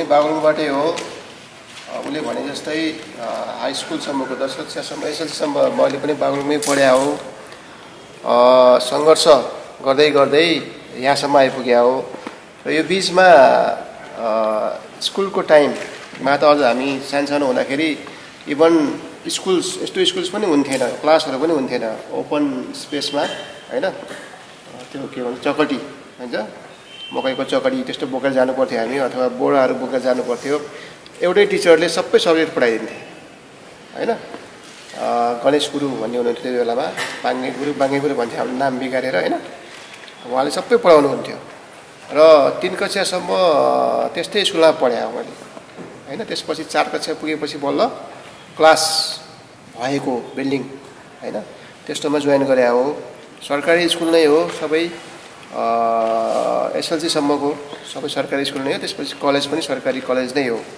बागलुङबाटै हो। उसले भने जस्तै हाई स्कुलसम्मको 10 कक्षासम्म एसएलसीसम्म मैले पनि बागलुङमै पढ्या हो। सङ्घर्ष गर्दै गर्दै यहाँसम्म आइपुग्या हो। र यो बिचमा स्कुलको टाइममा त अझ हामी सानो हुँदाखेरि इभन स्कुल्स यस्तो स्कुल्स पनि हुन्थेन, क्लासहरू पनि हुन्थेन। ओपन स्पेसमा होइन, त्यो के भन्छ चकटी भन्छ, मकैको चकटी त्यस्तो बोकेर जानु पर्थ्यो हामी, अथवा बोराहरू बोकेर जानु पर्थ्यो। एउटै टिचरले सबै सब्जेक्ट पढाइदिन्थे होइन। गणेश गुरु भन्ने हुनुहुन्थ्यो त्यो बेलामा, बाङ्गे गुरु भन्थ्यो हाम्रो नाम बिगारेर होइन। उहाँले सबै पढाउनुहुन्थ्यो र 3 कक्षासम्म त्यस्तै स्कुलमा पढाएँ मैले होइन। त्यसपछि 4 कक्षा पुगेपछि बल्ल क्लास भएको बिल्डिङ होइन, त्यस्तोमा जोइन गरे हो। सरकारी स्कुल नै हो सबै, एसएलसीसम्मको सबै सरकारी स्कुल नै हो। त्यसपछि कलेज पनि सरकारी कलेज नै हो।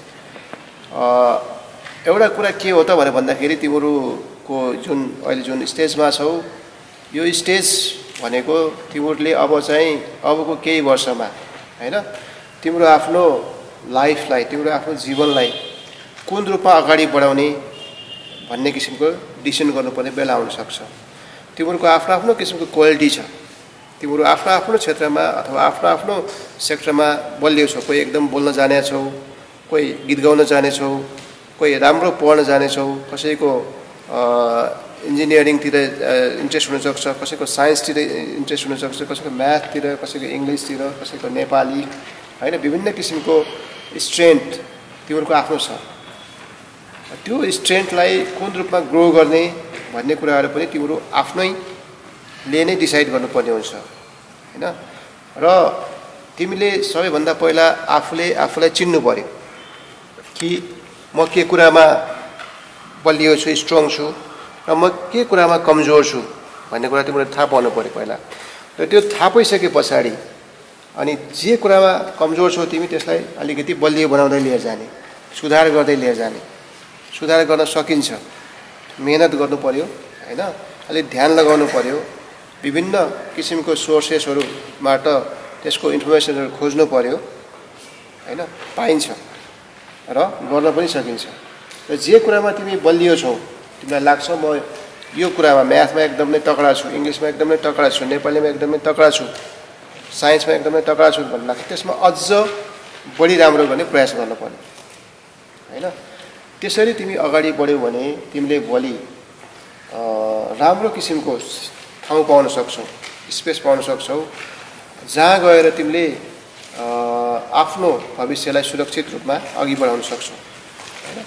एउटा कुरा के हो त भनेर भन्दाखेरि तिमीहरूको अहिले जुन स्टेजमा छौ, यो स्टेज भनेको तिमीहरूले अब चाहिँ अबको केही वर्षमा होइन तिम्रो आफ्नो लाइफलाई, तिम्रो आफ्नो जीवनलाई कुन रूपमा अगाडि बढाउने भन्ने किसिमको डिसिसन गर्नुपर्ने बेला आउनसक्छ। तिमीहरूको आफ्नो आफ्नो किसिमको क्वालिटी छ। तिमीहरू आफ्नो आफ्नो क्षेत्रमा अथवा आफ्नो आफ्नो सेक्टरमा बलियो छौ। कोही एकदम बोल्न जाने छौ, कोही गीत गाउन जाने छौ, कोही राम्रो पढ्न जाने छौ, कसैको इन्जिनियरिङतिर इन्ट्रेस्ट हुनसक्छ, कसैको साइन्सतिर इन्ट्रेस्ट हुनसक्छ, कसैको म्याथतिर, कसैको इङ्ग्लिसतिर, कसैको नेपाली होइन। विभिन्न किसिमको स्ट्रेन्थ तिमीहरूको आफ्नो छ। त्यो स्ट्रेन्थलाई कुन रूपमा ग्रो गर्ने भन्ने कुराहरू पनि तिमीहरू आफ्नैले नै डिसाइड गर्नुपर्ने हुन्छ होइन। र तिमीले सबैभन्दा पहिला आफूलाई चिन्नु पर्यो कि म के कुरामा बलियो छु, स्ट्रङ छु, र म के कुरामा कमजोर छु भन्ने कुरा तिमीले थाहा पाउनु पर्यो पहिला। र त्यो थाहा पाइसके पछाडि अनि जे कुरामा कमजोर छौ तिमी त्यसलाई अलिकति बलियो बनाउँदै लिएर जाने, सुधार गर्दै लिएर जाने। सुधार गर्न सकिन्छ, मेहनत गर्नु पर्यो होइन, अलिक ध्यान लगाउनु पर्यो। विभिन्न किसिमको सोर्सेसहरूबाट त्यसको इन्फर्मेसनहरू खोज्नु पर्यो होइन, पाइन्छ र गर्न पनि सकिन्छ। र जे कुरामा तिमी बलियो छौ, तिमीलाई लाग्छ म यो कुरामा म्याथमा एकदमै तगडा छु, इङ्ग्लिसमा एकदमै तगडा छु, नेपालीमा एकदमै तगडा छु, साइन्समा एकदमै तगडा छु भन्ने लाग्छ, त्यसमा अझ बढी राम्रो गर्ने प्रयास गर्नुपर्ने होइन। त्यसरी तिमी अगाडि बढ्यौ भने तिमीले भोलि राम्रो किसिमको ठाउँ पाउन सक्छौ, स्पेस पाउन सक्छौ, जहाँ गएर तिमीले आफ्नो भविष्यलाई सुरक्षित रूपमा अघि बढाउन सक्छौ होइन।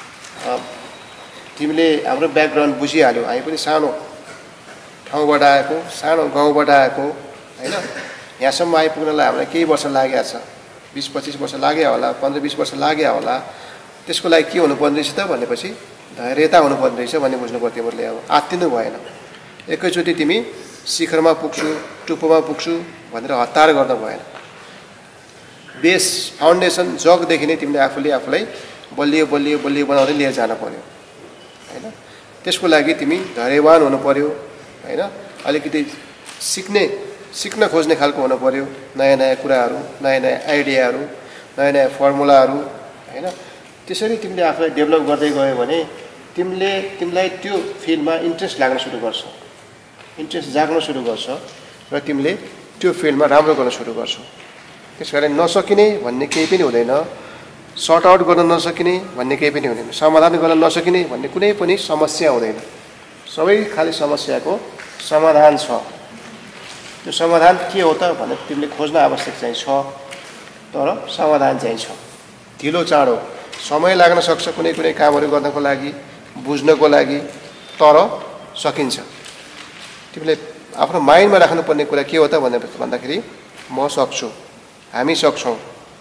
तिमीले हाम्रो ब्याकग्राउन्ड बुझिहाल्यौ, हामी पनि सानो ठाउँबाट आएको, सानो गाउँबाट आएको होइन। यहाँसम्म आइपुग्नलाई हामीलाई केही वर्ष लागेको छ, 20-25 वर्ष लाग्यो होला, 15-20 वर्ष लाग्यो होला। त्यसको लागि के हुनुपर्ने रहेछ त भनेपछि धैर्यता हुनुपर्ने रहेछ भन्ने बुझ्नु पर्थ्यो तिमीहरूले। अब आत्तिनु भएन, एकैचोटि तिमी शिखरमा पुग्छु, टुप्पोमा पुग्छु भनेर हतार गर्न भएन। बेस फाउन्डेसन जगदेखि नै तिमीले आफूलाई बलियो बनाउँदै लिएर जान पर्यो होइन। त्यसको लागि तिमी धैर्यवान हुनु पर्यो होइन, अलिकति सिक्न खोज्ने खालको हुनु पर्यो। नयाँ कुराहरू, नयाँ आइडियाहरू, नयाँ फर्मुलाहरू होइन। त्यसरी तिमीले आफूलाई डेभलप गर्दै गयो भने तिमीलाई त्यो फिल्डमा इन्ट्रेस्ट लाग्न सुरु गर्छ, इन्ट्रेस्ट जाग्न सुरु गर्छ र तिमीले त्यो फिल्डमा राम्रो गर्न सुरु गर्छौ। त्यस कारण नसकिने भन्ने केही पनि हुँदैन, सर्ट आउट गर्न नसकिने भन्ने केही पनि हुँदैन, समाधान गर्न नसकिने भन्ने कुनै पनि समस्या हुँदैन। सबै खाली समस्याको समाधान छ। त्यो समाधान के हो त भनेर तिमीले खोज्न आवश्यक चाहिँ छ, तर समाधान चाहिँ छ। ढिलो चाँडो समय लाग्न सक्छ कुनै कामहरू गर्नको लागि, बुझ्नको लागि, तर सकिन्छ। तिमीले आफ्नो माइन्डमा राख्नुपर्ने कुरा के हो त भन्दाखेरि म सक्छु, हामी सक्छौँ,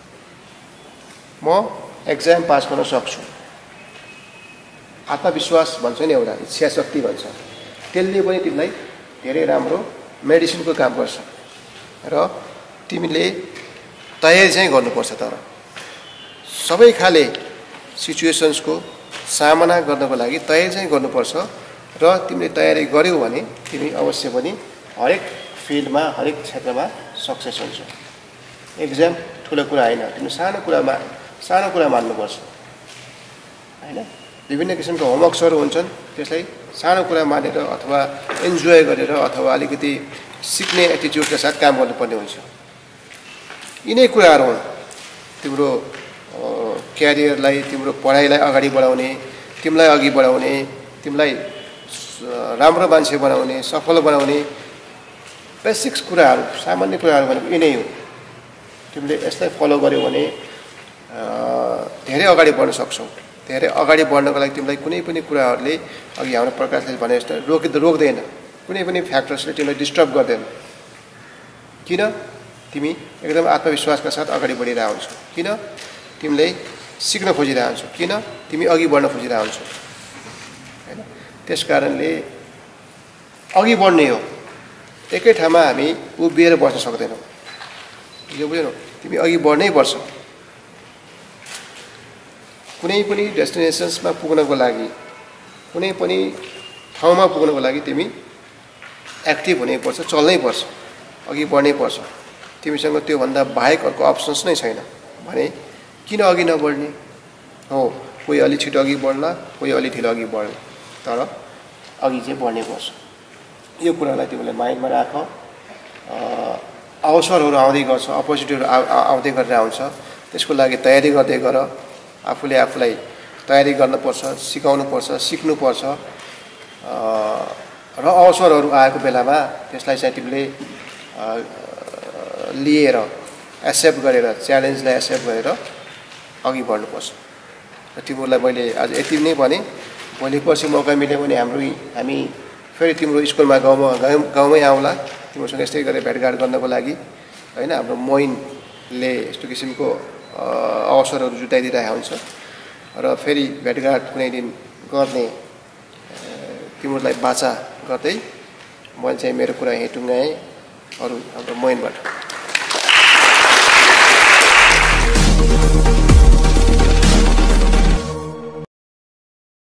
म एक्जाम पास गर्न सक्छु। आत्मविश्वास भन्छ नि, एउटा इच्छा शक्ति भन्छ, त्यसले पनि तिमीलाई धेरै राम्रो मेडिसिनको काम गर्छ। र तिमीले तयारी चाहिँ गर्नुपर्छ। तर सबै खाले सिचुएसन्सको सामना गर्नको लागि तयारी चाहिँ गर्नुपर्छ। र तिमीले तयारी गर्यौ भने तिमी अवश्य पनि हरेक फिल्डमा, हरेक क्षेत्रमा सक्सेस हुन्छ। एक्जाम ठुलो कुरा होइन, तिमी सानो कुरामा सानो कुरा मान्नुपर्छ हैन। विभिन्न किसिमका होमवर्क्सहरू हुन्छन्, त्यसलाई सानो कुरा मानेर अथवा इन्जोय गरेर अथवा अलिकति सिक्ने एटिट्युडका साथ काम गर्नुपर्ने हुन्छ। यिनै कुराहरू हुन् तिम्रो क्यारियरलाई, तिम्रो पढाइलाई अगाडि बढाउने, तिमीलाई अघि बढाउने, तिमीलाई राम्रो मान्छे बनाउने, सफल बनाउने बेसिक्स कुराहरू, सामान्य कुराहरू भनेको यिनै हो। तिमीले यसलाई फलो गर्यौ भने धेरै अगाडि बढ्न सक्छौ। धेरै अगाडि बढ्नको लागि तिमीलाई कुनै पनि कुराहरूले, अघि हाम्रो प्रकाशले भने जस्तो रोक्दैन, कुनै पनि फ्याक्टर्सले तिमीलाई डिस्टर्ब गर्दैन। किन? तिमी एकदम आत्मविश्वासका साथ अगाडि बढिरहेको हुन्छौ। किन? तिमीले सिक्न खोजिरहेको हुन्छौ। किन? तिमी अघि बढ्न खोजिरहेको हुन्छौ हैन। त्यसकारणले अघि बढ्ने हो, एकै ठाउँमा हामी उभिएर बस्न सक्दैनौँ। यो बुझ्यौ? तिमी अघि बढ्नै पर्छ। कुनै पनि डेस्टिनेसन्समा पुग्नको लागि, कुनै पनि ठाउँमा पुग्नको लागि तिमी एक्टिभ हुनैपर्छ, चल्नै पर्छ, अघि बढ्नै पर्छ। तिमीसँग त्योभन्दा बाहेक अर्को अप्सन्स नै छैन भने किन अघि नबढ्ने हो? कोही अलि छिटो अघि बढ्ला, कोही अलि ढिलो अघि बढ्ला, तर अघि चाहिँ बढ्नै पर्छ। यो कुरालाई तिमीले माइन्डमा राख। अवसरहरू आउँदै गर्छ, अपर्च्युनिटीहरू आउँदै गरेर आउँछ, त्यसको लागि तयारी गर्दै गर। आफूले आफूलाई तयारी गर्नुपर्छ, सिकाउनुपर्छ, सिक्नुपर्छ र अवसरहरू आएको बेलामा त्यसलाई चाहिँ तिमीले लिएर, एक्सेप्ट गरेर, च्यालेन्जलाई एक्सेप्ट गरेर अघि बढ्नुपर्छ। र तिमीहरूलाई मैले आज यति नै भने, भोलि पर्सि मौका मिल्यो भने हामी फेरि तिम्रो स्कुलमा गाउँमै आउँला, तिमीसँग यस्तै गरेर भेटघाट गर्नको लागि हैन। हाम्रो मोइनले यस्तो किसिमको अवसरहरू जुटाइदिरहेको हुन्छ र फेरि भेटघाट कुनै दिन गर्ने तिमीहरूलाई बाचा गर्दै मैले चाहिँ मेरो कुरा यहीँ टुङ्गाएँ। अरू हाम्रो मोइनबाट